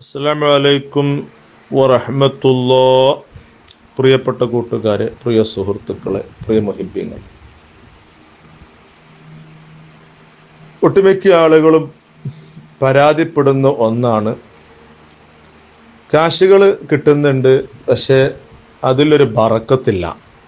അസ്സലാമു അലൈക്കും വറഹ്മത്തുള്ളാഹി. പ്രിയപ്പെട്ട കൂട്ടുകാരെ, പ്രിയ സുഹൃത്തുക്കളെ, പ്രിയ മുഹിബ്ബീങ്ങൾ, ഒട്ടുമിക്ക ആളുകളും പരാതിപ്പെടുന്ന ഒന്നാണ്, കാശുകൾ കിട്ടുന്നുണ്ട്, പക്ഷെ അതിലൊരു ബറക്കത്തില്ല,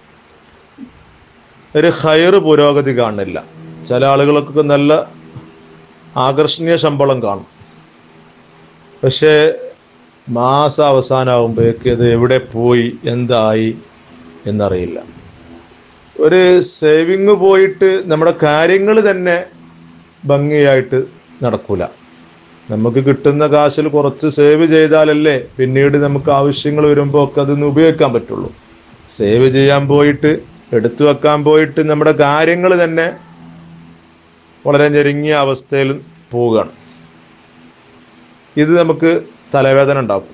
ഒരു ഖൈർ പുരോഗതി കാണില്ല. ചില ആളുകൾക്കൊക്കെ നല്ല ആകർഷണീയ ശമ്പളം കാണും, പക്ഷേ മാസം അവസാനമാകുമ്പോഴേക്ക് ഇത് എവിടെ പോയി എന്തായി എന്നറിയില്ല. ഒരു സേവിങ് പോയിട്ട് നമ്മുടെ കാര്യങ്ങൾ തന്നെ ഭംഗിയായിട്ട് നടക്കൂല. നമുക്ക് കിട്ടുന്ന കാശിൽ കുറച്ച് സേവ് ചെയ്താലല്ലേ പിന്നീട് നമുക്ക് ആവശ്യങ്ങൾ വരുമ്പോൾ ഒക്കെ അതൊന്ന് ഉപയോഗിക്കാൻ പറ്റുള്ളൂ. സേവ് ചെയ്യാൻ പോയിട്ട്, എടുത്തു വെക്കാൻ പോയിട്ട് നമ്മുടെ കാര്യങ്ങൾ തന്നെ വളരെ ഞെരുങ്ങിയ അവസ്ഥയിൽ പോവുകയാണ്. ഇത് നമുക്ക് തലവേദന ഉണ്ടാക്കും.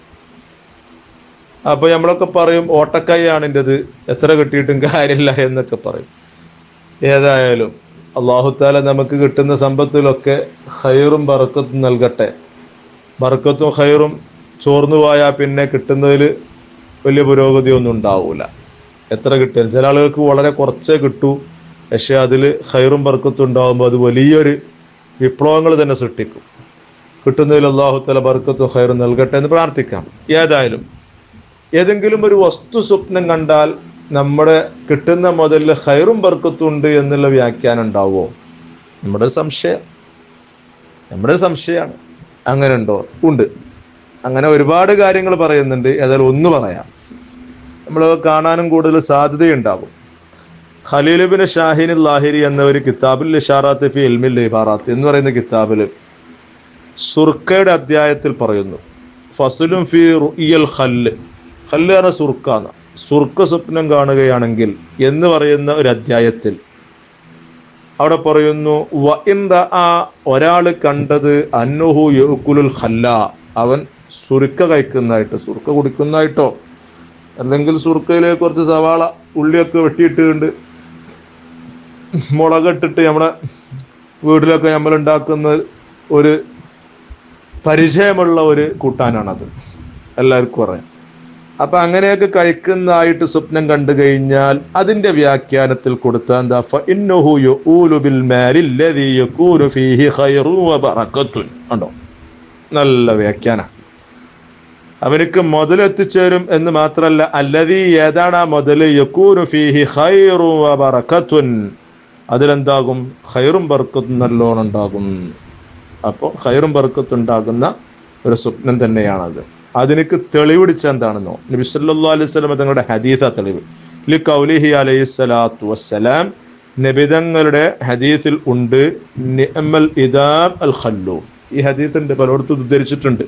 അപ്പൊ നമ്മളൊക്കെ പറയും, ഓട്ടക്കൈയാണ് എൻ്റെത്, എത്ര കിട്ടിയിട്ടും കാര്യമില്ല എന്നൊക്കെ പറയും. ഏതായാലും അല്ലാഹു തആല നമുക്ക് കിട്ടുന്ന സമ്പത്തിലൊക്കെ ഖൈറും ബറക്കത്തും നൽകട്ടെ. ബറക്കത്തും ഖൈറും ചോർന്നു പോയാൽ പിന്നെ കിട്ടുന്നതിൽ വലിയ പുരോഗതിയൊന്നും ഉണ്ടാവൂല. എത്ര കിട്ടിയാലും ചില ആളുകൾക്ക് വളരെ കുറച്ചേ കിട്ടൂ, പക്ഷെ അതിൽ ഖൈറും ബറക്കത്തും ഉണ്ടാകുമ്പോൾ അത് വലിയൊരു വിപ്ലവങ്ങൾ തന്നെ സൃഷ്ടിക്കും. കിട്ടുന്നതിൽ അല്ലാഹു തആല ബർക്കത്തും ഖൈറും നൽകട്ടെ എന്ന് പ്രാർത്ഥിക്കാം. ഏതായാലും ഏതെങ്കിലും ഒരു വസ്തു സ്വപ്നം കണ്ടാൽ നമ്മുടെ കിട്ടുന്ന മുതലിൽ ഖൈറും ബർക്കത്തും ഉണ്ട് എന്നുള്ള വ്യാഖ്യാനം ഉണ്ടാവുമോ? നമ്മുടെ സംശയമാണ്. അങ്ങനെ ഉണ്ടോ? ഉണ്ട്. അങ്ങനെ ഒരുപാട് കാര്യങ്ങൾ പറയുന്നുണ്ട്. ഏതായാലും ഒന്ന് പറയാം, നമ്മൾ കാണാനും കൂടുതൽ സാധ്യതയുണ്ടാകും. ഖലീൽ ഇബ്നു ഷാഹിൻ ലാഹിരി എന്ന ഒരു കിതാബുൽ ഇഷാറാത്ത് ഫി ഇൽമിൽ ഇബാറാത്ത് എന്ന് പറയുന്ന കിതാബിൽ സുർക്കയുടെ അധ്യായത്തിൽ പറയുന്നു, ഫസ്ലുൻ ഫി റുഇയൽ ഖല്ല്. ഖല്ല് എന്ന സുർക്കാണ്, സുർക്ക സ്വപ്നം കാണുകയാണെങ്കിൽ എന്ന് പറയുന്ന ഒരു അധ്യായത്തിൽ അവിടെ പറയുന്നു, വ ഇൻ റഅ, ഒരാൾ കണ്ടത് അന്നഹു യഅകുലുൽ ഖല്ല, അവൻ സുർക്ക കഴിക്കുന്നതായിട്ട്, സുർക്ക കുടിക്കുന്നതായിട്ടോ, അല്ലെങ്കിൽ സുർക്കയിലേക്ക് കുറച്ച് സവാള ഉള്ളിയൊക്കെ വെട്ടിയിട്ടുണ്ട് മുളകിട്ടിട്ട് നമ്മുടെ വീട്ടിലൊക്കെ നമ്മൾ ഉണ്ടാക്കുന്ന ഒരു പരിചയമുള്ള ഒരു കൂട്ടാനാണത്, എല്ലാവർക്കും അറിയാം. അപ്പൊ അങ്ങനെയൊക്കെ കഴിക്കുന്നതായിട്ട് സ്വപ്നം കണ്ടു കഴിഞ്ഞാൽ അതിന്റെ വ്യാഖ്യാനത്തിൽ കൊടുത്ത എന്താ, ഫഇന്നഹു യഊലു ബിൽ മാലി അല്ലദീ യകൂനു ഫീഹി ഖൈറുൻ വ ബറകത്തുൻ. ഉണ്ടോ? നല്ല വ്യാഖ്യാനം. അവർക്ക് മുതലെത്തിച്ചേരും എന്ന് മാത്രമല്ല, അല്ലദീ, ഏതാണ് ആ മുതല്, യകൂനു ഫീഹി ഖൈറുൻ വ ബറകത്തുൻ, അതിലെന്താകും, ഖൈറും ബർക്കത്തും നല്ലോണം ഉണ്ടാകും. അപ്പോൾ ഖൈറും ബർക്കത്തും ഉണ്ടാകുന്ന ഒരു സ്വപ്നം തന്നെയാണത്. അതിനക്ക് തെളിവിടിച്ച എന്താണെന്നോ, നബി സല്ലല്ലാഹു അലൈഹി വസല്ലം തങ്ങളുടെ ഹദീസാ തെളിവ്. ലിഖൗലിഹി അലൈഹി സ്വലാത്തു വസ്സലാം, നബി തങ്ങളുടെ ഹദീസിൽ ഉണ്ട്, നിഅമൽ ഇദാം അൽ ഖല്ലു. ഈ ഹദീസിന്റെ പലയിടത്തും ഉദ്ധരിച്ചിട്ടുണ്ട്.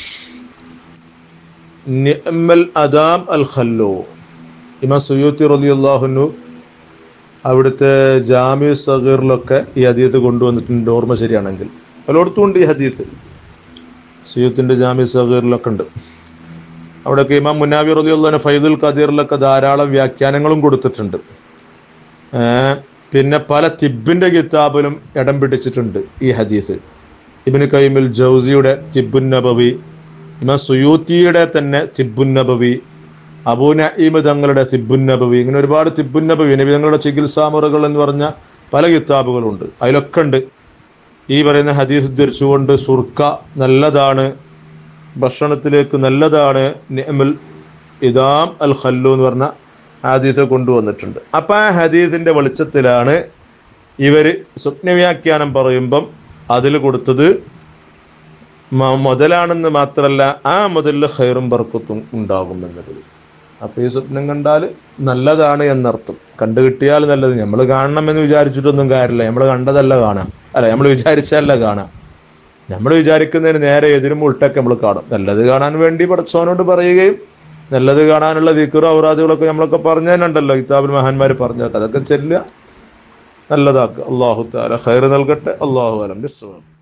നിഅമൽ അദാം അൽ ഖല്ലു. ഇമാം സുയൂത്തി റളിയല്ലാഹു അൻഹു അവിടുത്തെ ജാമി സഗീറിലൊക്കെ ഈ ഹദീസ് കൊണ്ടുവന്നിട്ടുണ്ട്, ഓർമ്മ ശരിയാണെങ്കിൽ. പലയിടത്തും ഉണ്ട് ഈ ഹദീസ്. സുയൂത്തിന്റെ ജാമി സഗീറിലൊക്കെ ഉണ്ട്. അവിടെയൊക്കെ ഇമാം മുനാവി റളിയല്ലാഹു അൻഹു ഫൈദുൽ ഖദീറിലൊക്കെ ധാരാളം വ്യാഖ്യാനങ്ങളും കൊടുത്തിട്ടുണ്ട്. പിന്നെ പല തിബിന്റെ കിതാബിലും ഇടം പിടിച്ചിട്ടുണ്ട് ഈ ഹദീസ്. ഇബ്നു ഖയ്യിമുൽ ജൗസിയുടെ തിബ്ബുൻ നബവി, ഇമാം സുയൂത്തിയുടെ തന്നെ തിബ്ബുൻ നബവി, അബൂ നഈം തങ്ങളുടെ തിബ്ബുൻ നബവി, ഇങ്ങനെ ഒരുപാട് തിബ്ബുൻ നബവി, നബി തങ്ങളുടെ ചികിത്സാ മുറകൾ എന്ന് പറഞ്ഞ പല കിതാബുകളുണ്ട്. അതിലൊക്കെ ഉണ്ട് ഈ പറയുന്ന ഹദീസ് ഉദ്ധരിച്ചുകൊണ്ട് സുർക്ക നല്ലതാണ്, ഭക്ഷണത്തിലേക്ക് നല്ലതാണ്, നിഅമൽ ഇദാം അൽ ഖല്ലു എന്ന് പറഞ്ഞ ഹദീസ് കൊണ്ടുവന്നിട്ടുണ്ട്. അപ്പൊ ആ ഹദീസിന്റെ വെളിച്ചത്തിലാണ് ഇവര് സ്വപ്നവ്യാഖ്യാനം പറയുമ്പം അതിൽ കൊടുത്തത് മുതലാണെന്ന് മാത്രമല്ല, ആ മുതലിൽ ഖൈറും ബർക്കത്തും ഉണ്ടാകുമെന്നത്. അപ്പൊ ഈ സ്വപ്നം കണ്ടാൽ നല്ലതാണ് എന്നർത്ഥം. കണ്ടു കിട്ടിയാൽ നല്ലത്. നമ്മൾ കാണണം എന്ന് വിചാരിച്ചിട്ടൊന്നും കാര്യമില്ല. നമ്മൾ കണ്ടതല്ല കാണാം, അല്ല നമ്മൾ വിചാരിച്ചല്ല കാണാം. നമ്മൾ വിചാരിക്കുന്നതിന് നേരെ എതിരും ഉൾട്ടൊക്കെ നമ്മൾ കാണും. നല്ലത് കാണാൻ വേണ്ടി പടച്ചോനോട് പറയുകയും നല്ലത് കാണാനുള്ള ദിക്റും ഔറാദുകളൊക്കെ നമ്മളൊക്കെ പറഞ്ഞതിനുണ്ടല്ലോ, കിതാബിൽ മഹാന്മാർ പറഞ്ഞ അതൊക്കെ ചെല്ലുക, നല്ലതാക്കുക. അല്ലാഹു തആല ഖൈർ നൽകട്ടെ. അല്ലാഹു അലം ബിസ്സവാബ്.